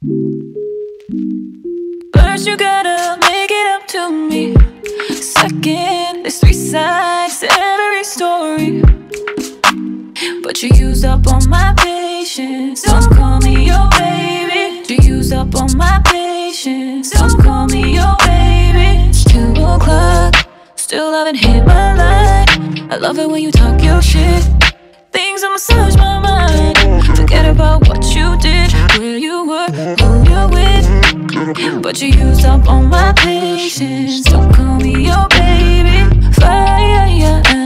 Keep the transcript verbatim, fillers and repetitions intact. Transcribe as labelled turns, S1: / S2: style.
S1: First you gotta make it up to me. Second, there's three sides to every story. But you used up all my patience. Don't call me your baby. You used up all my patience. Don't call me your baby. It's two o'clock, still haven't hit my line. I love it when you talk your shit. Things that massage my mind. Forget about what you did, where you were, who you're with. But you used up all my patience. Don't call